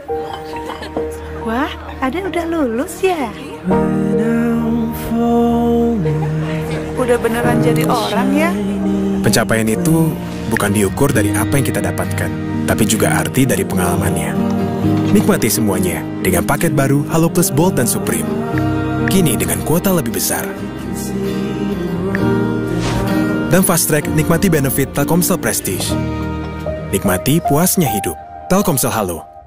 Wah, Aden udah lulus ya? Udah beneran jadi orang ya? Pencapaian itu bukan diukur dari apa yang kita dapatkan, tapi juga arti dari pengalamannya. Nikmati semuanya dengan paket baru Halo Plus Bold dan Supreme. Kini dengan kuota lebih besar. Dan Fast Track nikmati benefit Telkomsel Prestige. Nikmati puasnya hidup. Telkomsel Halo.